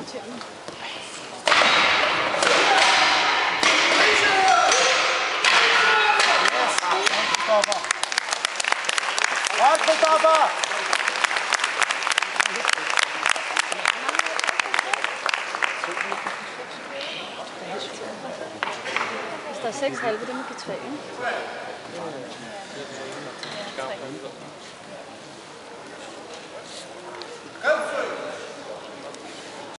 tømmen. Godt, Christoffer! Hvis der er 6 halve, det må give 3, ikke? Ja, 3.